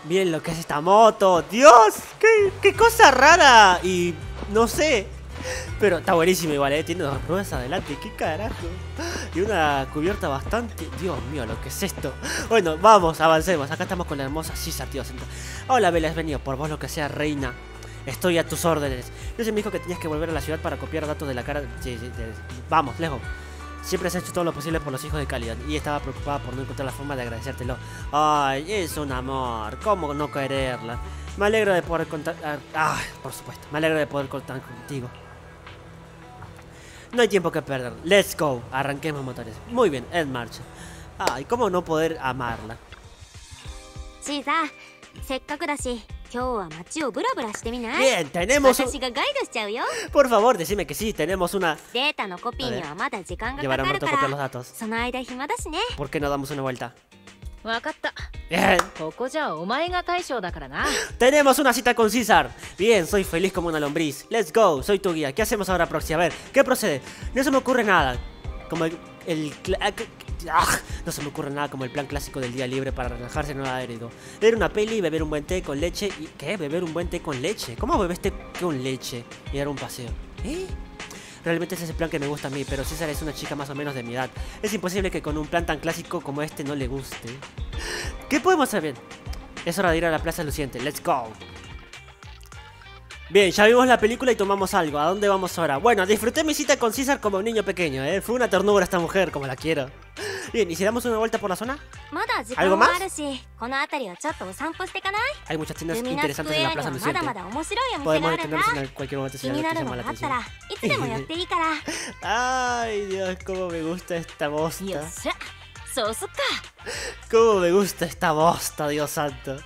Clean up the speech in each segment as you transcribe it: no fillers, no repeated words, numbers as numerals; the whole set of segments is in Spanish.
Miren lo que es esta moto. ¡Dios! ¡Qué cosa rara! Y no sé. Pero está buenísimo igual, ¿eh? Tiene dos ruedas adelante. ¿Qué carajo? Y una cubierta bastante... Dios mío, lo que es esto. Bueno, vamos, avancemos. Acá estamos con la hermosa César, tío. Hola, Bella, has venido. Por vos lo que sea, reina. Estoy a tus órdenes. Yo se me dijo que tenías que volver a la ciudad para copiar datos de la cara... Vamos, lejos. Siempre has hecho todo lo posible por los hijos de Calidon y estaba preocupada por no encontrar la forma de agradecértelo. Ay, es un amor. ¿Cómo no quererla? Me alegro de poder contar... Ah, por supuesto. Me alegro de poder contar contigo. No hay tiempo que perder. Let's go. Arranquemos motores. Muy bien, en marcha. Ay, ¿cómo no poder amarla? Sí, se Bien, tenemos un... Por favor, decime que sí, tenemos una... Llevará un rato a copiar los datos. ¿Por qué no damos una vuelta? Bien. Tenemos una cita con César. Bien, soy feliz como una lombriz. Let's go, soy tu guía. ¿Qué hacemos ahora, Proxy? A ver, ¿qué procede? No se me ocurre nada. Como no se me ocurre nada como el plan clásico del día libre para relajarse en un aéreo. Ver una peli, beber un buen té con leche y... ¿Qué? ¿Beber un buen té con leche? ¿Cómo bebes té con leche? Y dar un paseo. Realmente ese es el plan que me gusta a mí, pero César es una chica más o menos de mi edad. Es imposible que con un plan tan clásico como este no le guste. ¿Qué podemos hacer? Es hora de ir a la Plaza Luciente. Let's go. Bien, ya vimos la película y tomamos algo. ¿A dónde vamos ahora? Bueno, disfruté mi cita con César como un niño pequeño, ¿eh? Fue una ternura esta mujer, como la quiero. Bien, ¿y si damos una vuelta por la zona? ¿Algo más? Hay muchas tiendas interesantes en la Plaza Luciente. Podemos detenernos en cualquier momento si algo te llama la atención. Ay, Dios, cómo me gusta esta bosta. Cómo me gusta esta bosta, Dios santo.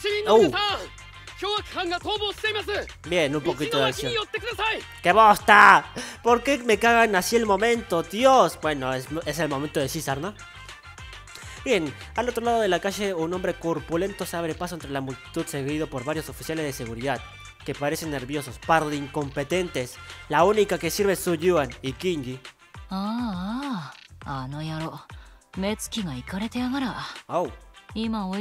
Bien, un poquito de acción. ¡Qué bosta! ¿Por qué me cagan así el momento, Dios? Bueno, es el momento de César, ¿no? Bien, al otro lado de la calle un hombre corpulento se abre paso entre la multitud seguido por varios oficiales de seguridad que parecen nerviosos, par de incompetentes. La única que sirve es Su Yuan y Kinji. Oh. No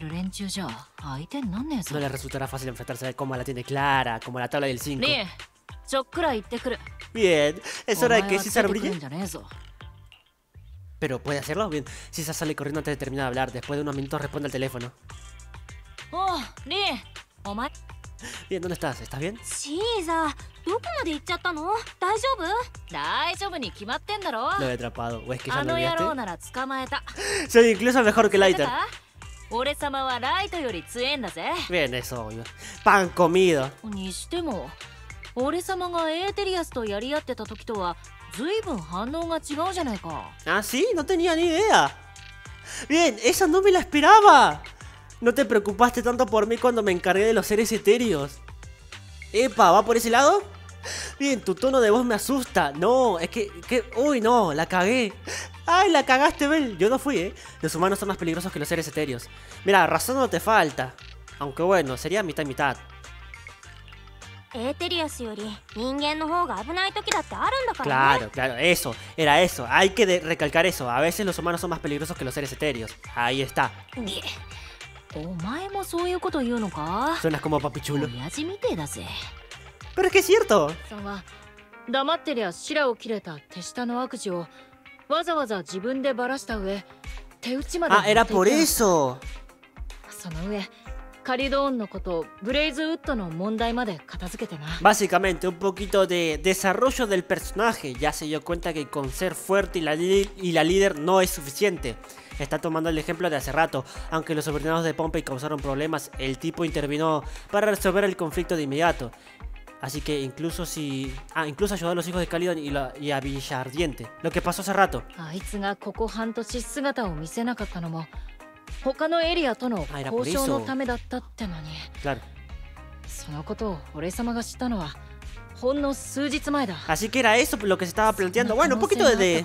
le resultará fácil enfrentarse como la tiene clara, como la tabla del 5. Bien, es hora de que César brille. Pero puede hacerlo. Bien, César sale corriendo antes de terminar de hablar. Después de unos minutos responde al teléfono. Bien, ¿dónde estás? ¿Estás bien? Lo he atrapado. ¿O es que ya lo olvidaste? Soy incluso mejor que Lighter. Bien, eso obvio. Pan comido. Ah, ¿sí? No tenía ni idea. Bien, esa no me la esperaba. No te preocupaste tanto por mí cuando me encargué de los seres etéreos. Epa, ¿va por ese lado? Bien, tu tono de voz me asusta. No, es que... Uy, no, la cagué. Ay, la cagaste, Bel. Yo no fui, ¿eh? Los humanos son más peligrosos que los seres etéreos. Mira, razón no te falta. Aunque bueno, sería mitad y mitad. Claro, claro, eso, era eso. Hay que recalcar eso. A veces los humanos son más peligrosos que los seres etéreos. Ahí está. Suenas como papi chulo. Pero es que es cierto. Ah, era por eso. Básicamente, un poquito de desarrollo del personaje. Ya se dio cuenta que con ser fuerte y la líder no es suficiente. Está tomando el ejemplo de hace rato. Aunque los subordinados de Pompey causaron problemas, el tipo intervino para resolver el conflicto de inmediato. Así que incluso ayudó a los hijos de Calidon y a Villardiente. Lo que pasó hace rato. Ah, era por eso. Claro. Así que era eso lo que se estaba planteando. Bueno, un poquito de...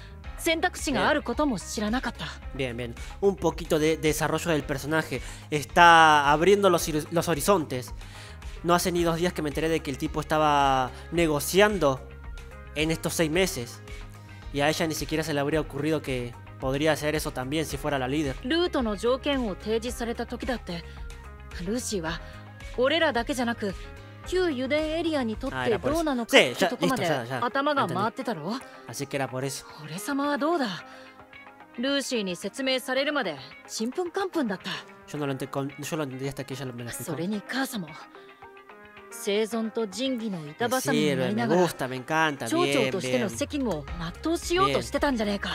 Bien, bien. Un poquito de desarrollo del personaje. Está abriendo los horizontes. No hace ni 2 días que me enteré de que el tipo estaba negociando en estos 6 meses. Y a ella ni siquiera se le habría ocurrido que podría hacer eso también si fuera la líder. ルーシーは俺らだけじゃなく旧油田エリアにとっ Ah, て era por どう eso. なのかっ Sí, て ya, とこま listo, で ya 頭が entendí. 回ってたろ。 Así que era por eso. 俺様はどうだ。ルーシーに説明されるまでちんぷんかんぷんだった。 Yo no lo entendí hasta que ella me lo explicó. それに母さんも生存と仁義の板挟み Sí, になり me ながら gusta, me encanta. 町長 Bien, としての bien. 責務を全うしようとしてたんじゃねえか。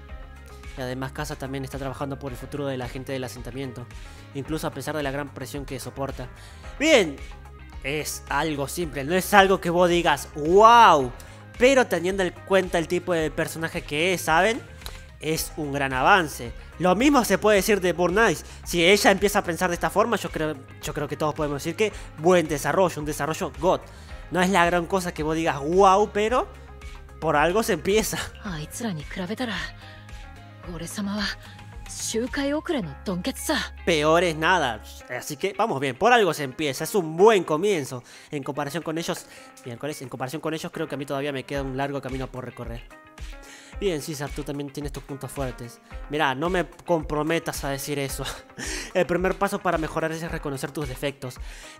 Y además Casa también está trabajando por el futuro de la gente del asentamiento, incluso a pesar de la gran presión que soporta. Bien, es algo simple, no es algo que vos digas wow, pero teniendo en cuenta el tipo de personaje que es, ¿saben? Es un gran avance. Lo mismo se puede decir de Burn Ice. Si ella empieza a pensar de esta forma, yo creo que todos podemos decir que buen desarrollo, un desarrollo God. No es la gran cosa que vos digas wow, pero por algo se empieza. あいつらに比べたら俺様は周回遅れのドンケツさ。 Peor es nada, así que vamos bien, por algo se empieza, es un buen comienzo. En comparación con ellos, miércoles, en comparación con ellos creo que a mí todavía me queda un largo camino por recorrer. Bien, César, tú también tienes tus puntos fuertes. Mirá, no me comprometas a decir eso. El primer paso para mejorar es reconocer tus defectos.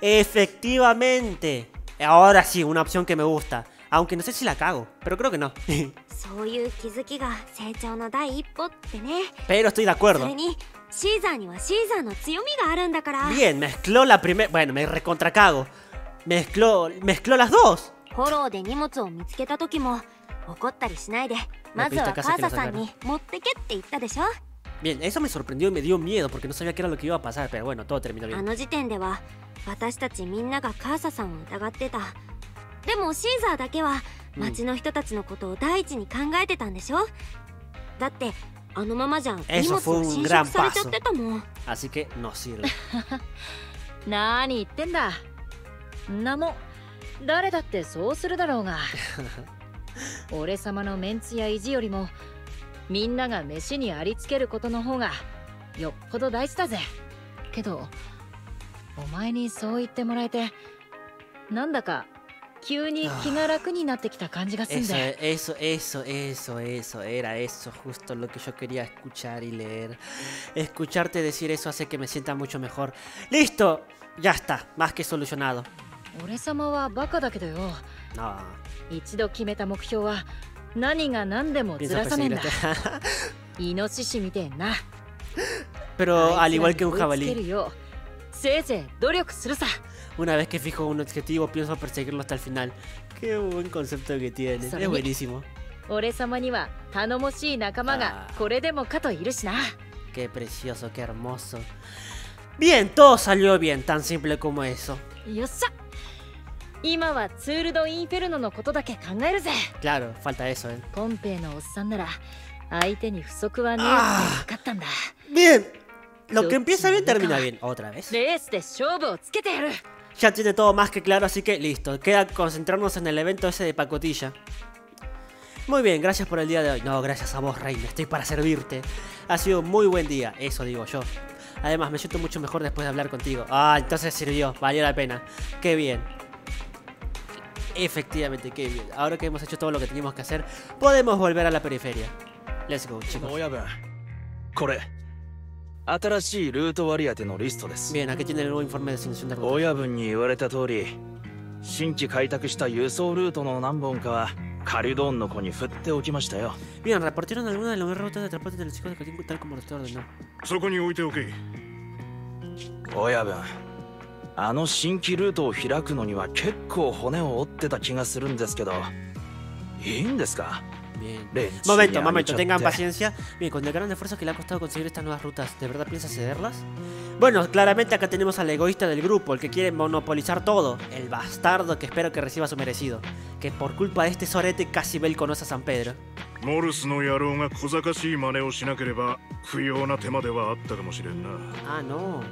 Efectivamente. Ahora sí, una opción que me gusta. Aunque no sé si la cago, pero creo que no. そういう気づきが成長の第一歩ってね。 Pero estoy de そ acuerdo. れにシーザーにはシーザーの強みがあるんだから。 Bien, mezcló la primera... Bueno, me recontracago. Mezcló las dos. フォローで荷物を見つけた時も怒ったりしないで、まずはカーサさんに持ってけって言ったでしょ。 Bien, eso me sorprendió y me dio miedo porque no sabía qué era lo que iba a pasar, pero bueno, todo terminó あ bien. の時点では私たちみんながカーサさんを疑ってた。でもシーザーだけは町の人たちのことを第一に考えてたんでしょ。だってあのままじゃ荷物を侵食されちゃってたもん。 Así que no sirve. 何言ってんだ。んなもん誰だってそうするだろうが。俺様のメンツや意地よりもみんなが飯にありつけることの方がよっぽど大事だぜ。けどお前にそう言ってもらえてなんだか急に気が楽になってきた感じがすんで。 Eso, era eso, justo lo que yo quería escuchar y leer. Escucharte decir eso hace que me sienta mucho mejor. ¡Listo! Ya está, más que solucionado. 俺様はバカだけどよ。 No, 一度決めた目標は何が何でもず pienso らさねえんだ。 perseguirte. イノシシみてえな。 Pero あ al いつら igual に que un 追いつけ jabalí, るようせいぜい努力するさ。 una vez que fijo un objetivo, pienso perseguirlo hasta el final. Qué buen concepto que tiene, es buenísimo. 俺様には頼もしい仲間がこれでもかといるしな。 Qué precioso, qué hermoso. Bien, todo salió bien, tan simple como eso. よっしゃ。今はツール・ド・インフェルノのことだけ考えるぜ。 Claro, falta eso, ¿eh? ポンペイのおっさんなら相手に不足はねえって分かったんだ。 Bien, lo que empieza bien termina bien. Otra vez. レースで勝負をつけてやる。 Ya tiene todo más que claro, así que listo. Queda concentrarnos en el evento ese de pacotilla. Muy bien, gracias por el día de hoy. No, gracias a vos, Reina. Estoy para servirte. Ha sido un muy buen día, eso digo yo. Además, me siento mucho mejor después de hablar contigo. Ah, entonces sirvió, valió la pena. Qué bien. Efectivamente, qué bien. Ahora que hemos hecho todo lo que teníamos que hacer, podemos volver a la periferia. Let's go, chicos. 親分これ新しいルート割り当てのリストです。 Bien, aquí tienen el nuevo informe de asignación de ruta. 親分に言われた通り新規開拓した輸送ルートの何本かはカリドーンの子に振っておきましたよ。 Bien, repartieron algunas de las nuevas rutas de transporte de los chicos de Katimbu tal como usted ordenó. そこに置いておけ。 親分あの新規ルートを開くのには結構骨を折ってた気がするんですけどいいんですか？ Bien. Leche, Momento, ya, momento, mucho tengan té. paciencia. Bien, con el gran esfuerzo que le ha costado conseguir estas nuevas rutas, ¿de verdad piensa cederlas? Bueno, claramente acá tenemos al egoísta del grupo, el que quiere monopolizar todo. El bastardo que espero que reciba su merecido. Que por culpa de este sorete casi Bel conoce a San Pedro. モルスの野郎が小賢しい真似をしなければ不要な手間ではあったかもしれんな。 Ah, no.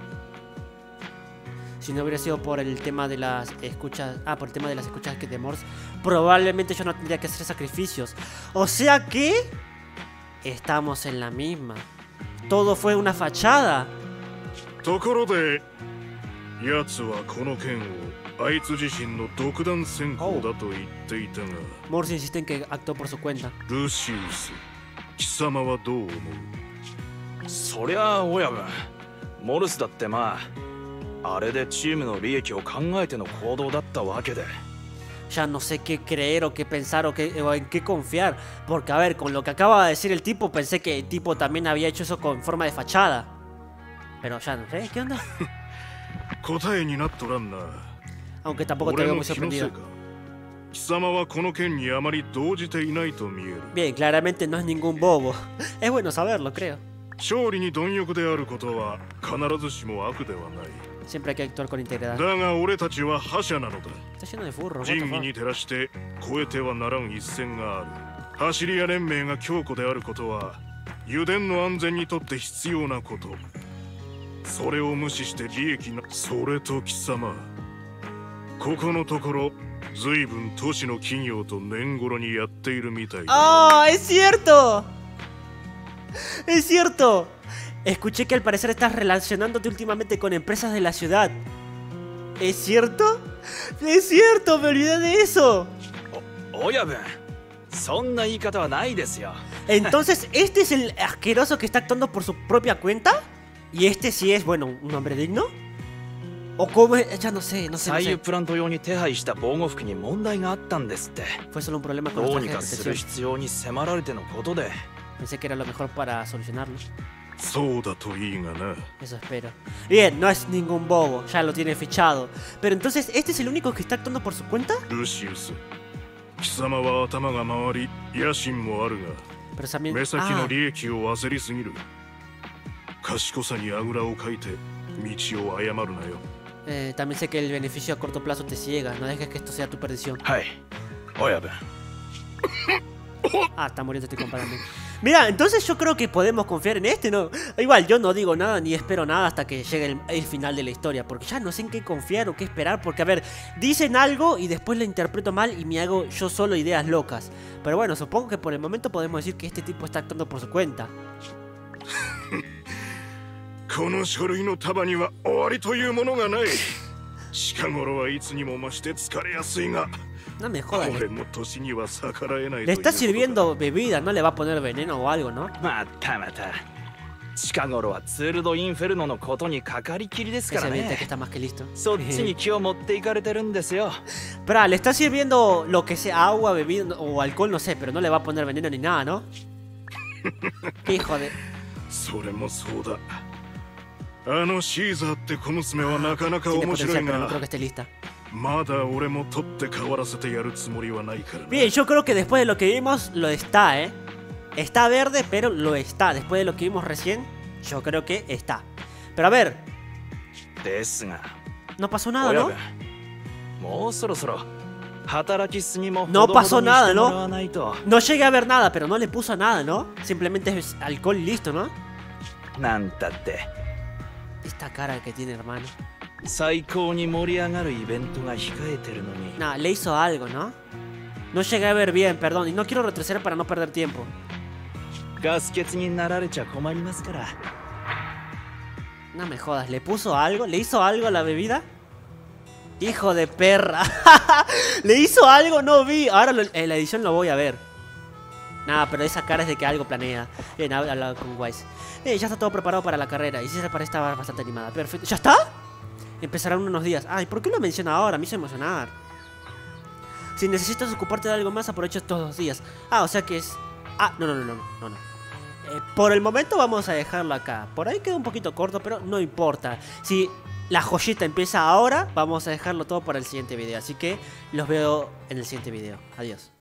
Si no hubiera sido por el tema de las escuchas... Ah, por el tema de las escuchas que de Morse, probablemente yo no tendría que hacer sacrificios. O sea que... Estamos en la misma. Todo fue una fachada. ところで、奴はこの件をあいつ自身の独断専行だと言っていたが、 Morse insiste en que actuó por su cuenta. ルシウス、貴様はどう思う？ そりゃあ親分モルスだってまああれでチームの利益を考えての行動だったわけで。 Ya no sé qué creer o qué pensar o en qué confiar. Porque, a ver, con lo que acaba de decir el tipo, pensé que el tipo también había hecho eso con forma de fachada. Pero ya no sé, ¿qué onda? 答えになっとらんな。 Aunque tampoco te 俺 veo の muy 気のせい sorprendido. か。貴様はこの件にあまり動じていないと見える。 Bien, claramente no es ningún bobo. Es bueno saberlo, creo. 勝利に貪欲であることは必ずしも悪ではない。 Siempre hay que actuar con integridad. だが俺たちは覇者なのだ。 Está lleno de furros. 仁義に照らして越えてはならん一線がある。走り屋連盟が強固であることは油田の安全にとって必要なこと。それを無視して利益な。それと貴様、ここのところ随分都市の企業と年頃にやっているみたいだ。 ¡Oh, es cierto! ¡Es cierto! Escuché que al parecer estás relacionándote últimamente con empresas de la ciudad. ¿Es cierto? ¡Es cierto! ¡Me olvidé de eso! 親分、そんな言い方はないですよ。 Entonces, ¿este es el asqueroso que está actuando por su propia cuenta? ¿Y este sí es, bueno, un hombre digno? ¿O cómo es? Ya no sé, no sé, no 採油 sé. プラント用に手配した防護服に問題があったんですって。 Fue solo un problema con los どう trajes に de かする protección. 必要に迫られてのことで。 Pensé que era lo mejor para solucionarlo. そうだといいがな。 Eso espero. Bien, no es ningún bobo, ya lo tiene fichado. Pero entonces, ¿este es el único que está actuando por su cuenta? ルシウス、貴様は頭が回り野心もあるが、 Pero también... 目先 Ah, の利益を焦りすぎる。賢さにあぐらをかいて道を誤るなよ。 también sé que el beneficio a corto plazo te ciega. No dejes que esto sea tu perdición. はい、親分。 Ah, está muriendo este compa también. Mira, entonces yo creo que podemos confiar en este, ¿no? Igual, yo no digo nada ni espero nada hasta que llegue el final de la historia. Porque ya no sé en qué confiar o qué esperar. Porque, a ver, dicen algo y después lo interpreto mal y me hago yo solo ideas locas. Pero bueno, supongo que por el momento podemos decir que este tipo está actuando por su cuenta. この書類の束には終わりというものがない。近頃はいつにも増して疲れやすいが、 No me jodas. 俺の年には逆らえない。 Le está sirviendo bebida, no le va a poner veneno o algo, ¿no? またまた。近頃はツールドインフェルノのことにかかりきりですか Es ら evidente ね。 que está más que listo. そっちに気を持っていかれてるんですよ。 Pero le está sirviendo lo que sea, agua, bebida o alcohol, no sé, pero no le va a poner veneno ni nada, ¿no? Qué hijo de... それもそうだ。あのシーザーって小娘はなかなか Tiene 面白 potencial, い pero no creo が、 que esté lista. まだ俺も取って代わらせてやるつもりはないからな。 Bien, yo creo que después de lo que vimos, lo está, ¿eh? Está verde, pero lo está. Después de lo que vimos recién, yo creo que está. Pero a ver, ですが、 no pasó nada, 親 ¿no? 分、もうそろそろ働きすぎも No ほどほど pasó に nada, してもら ¿no? わないと。 No llegué a ver nada, pero no le puso nada, ¿no? Simplemente es alcohol y listo, ¿no? なんたって Esta cara que tiene, hermano. 最高に盛り上がるイベントが控えてるのに。 Nah, le hizo algo, ¿no? No llegué a ver bien, perdón. Y no quiero retroceder para no perder tiempo. ガス欠になられちゃ困りますから。 No me jodas, ¿le puso algo? ¿Le hizo algo a la bebida? Hijo de perra. ¿Le hizo algo? No vi. Ahora en la edición lo voy a ver. Nada, pero esa cara es de que algo planea. Bien, habla con Wise. Ya está todo preparado para la carrera. Y si esa para estaba bastante animada. Perfecto. ¿Ya está? Empezarán unos días. Ay, ¿por qué lo menciona ahora? Me hizo emocionar. Si necesitas ocuparte de algo más, aprovecha estos 2 días. Ah, o sea que es... Ah, no. Por el momento vamos a dejarlo acá. Por ahí queda un poquito corto, pero no importa. Si la joyita empieza ahora, vamos a dejarlo todo para el siguiente video. Así que los veo en el siguiente video. Adiós.